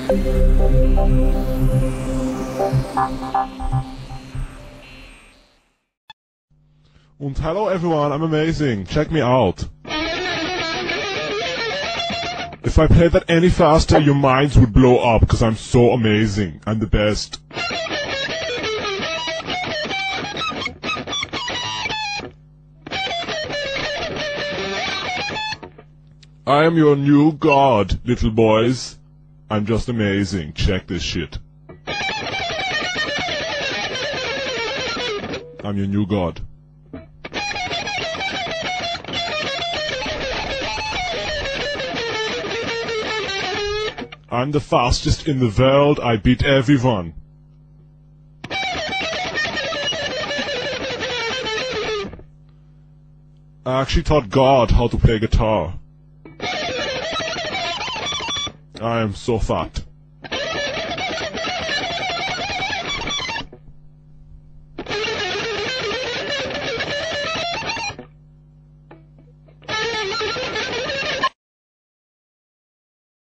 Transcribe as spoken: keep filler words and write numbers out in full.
And hello everyone, I'm amazing. Check me out. If I played that any faster, your minds would blow up, because I'm so amazing. I'm the best. I am your new god, little boys. I'm just amazing. Check this shit. I'm your new god. I'm the fastest in the world. I beat everyone. I actually taught God how to play guitar. I am so fat.